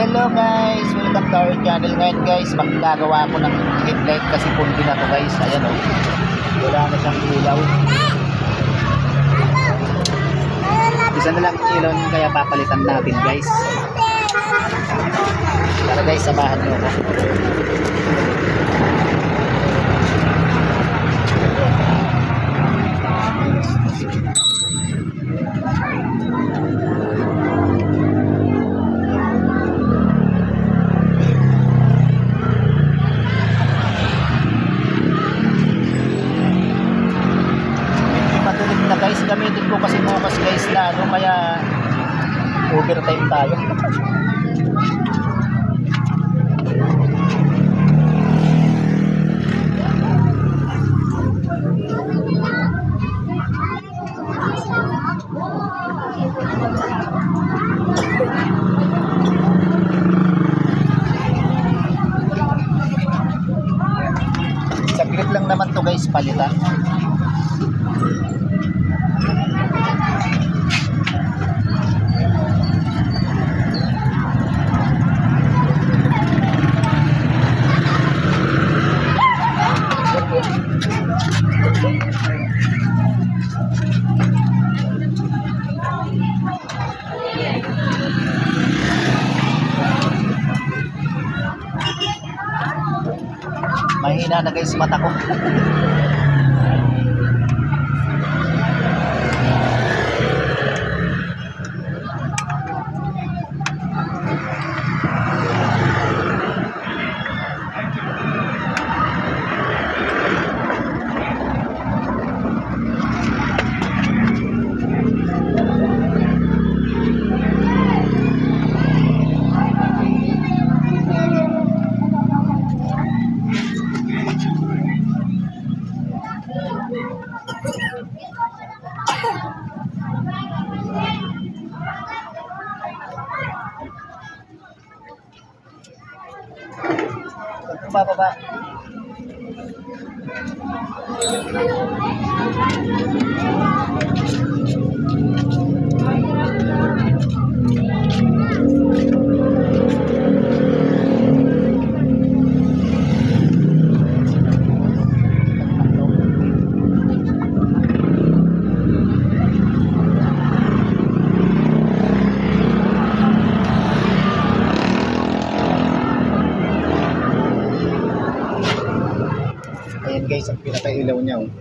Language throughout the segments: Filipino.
Hello guys, welcome to our channel. Ngayon guys, magkagawa ako ng headlight kasi pundi na to guys. Ayan o, wala na siyang ilaw. Isa na lang ilaw kaya papalitan natin guys. Tara guys, samahan nyo ako. Guys, gamitin ko kasi bukas guys na ano, kaya overtime tayo. Saglit lang naman to guys, palitan. Mahina na guys mata ko. Bababa. Ayan guys, ang pinaka-ilaw niya oh.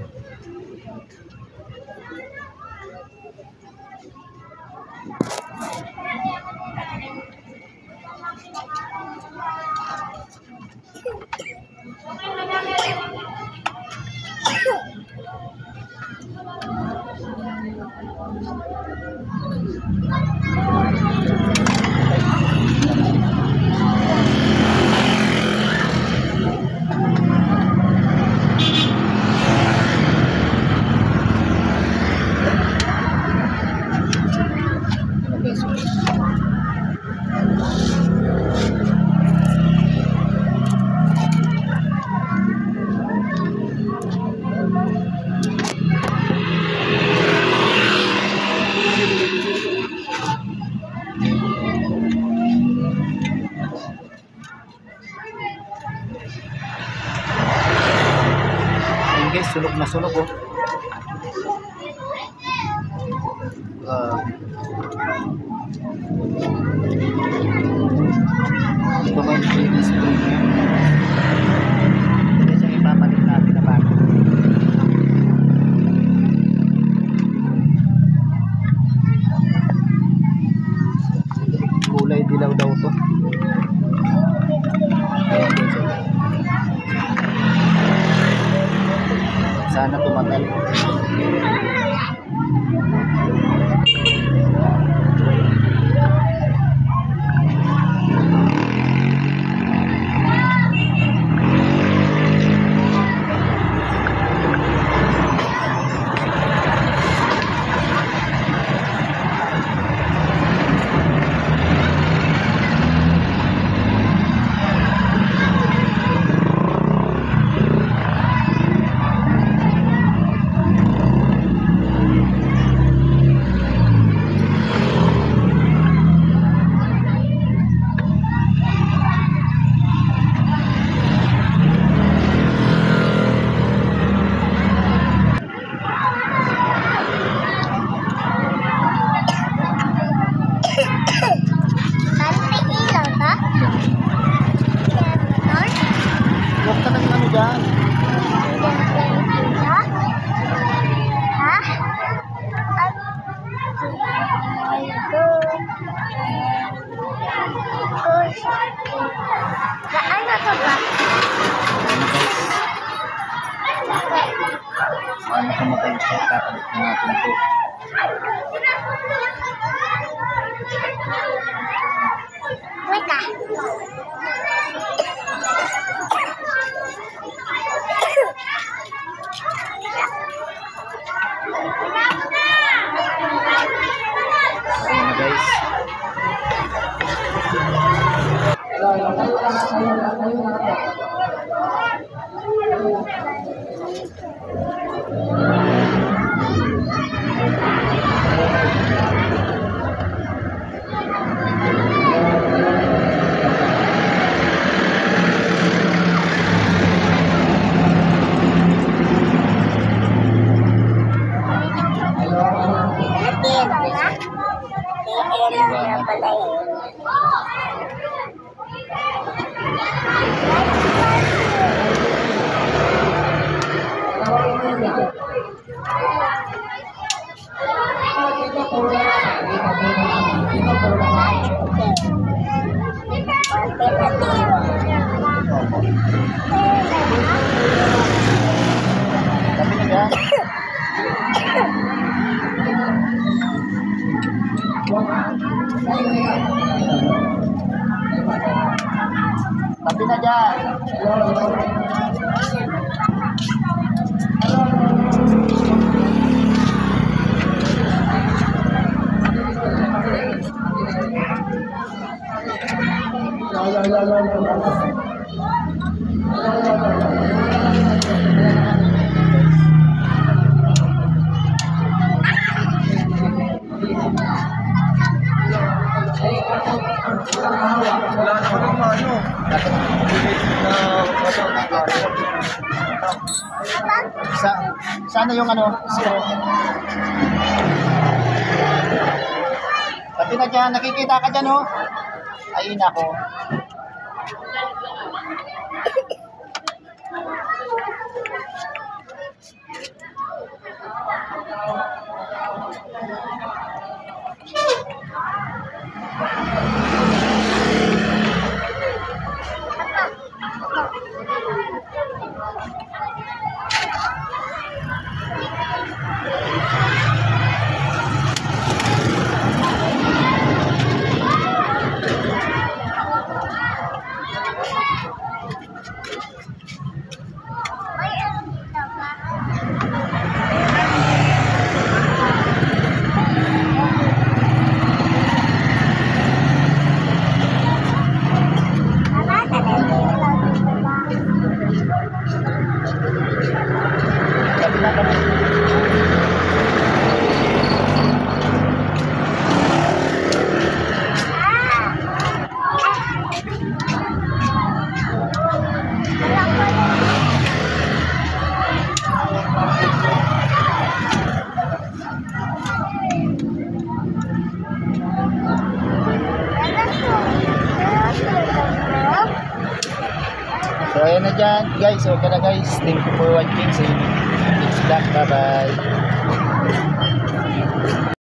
Guys, sunog na sunog oh. Ito may display niya. Ito yung ipapalit natin na bago. Kulay dilaw daw to. Ayan guys. Sana tumagal. Ano ka ba? Ano ka mag-isa? Kakabit na natin ito. Wait ka. Ayun na guys. Tapi na dyan. Tapi na dyan. Sana yung ano, straw. Tapi na dyan, nakikita ka dyan, oh. Ay, nako. Tapi na kami. So ayan na dyan guys, okay na guys, thank you for watching, see you next vlog, bye bye.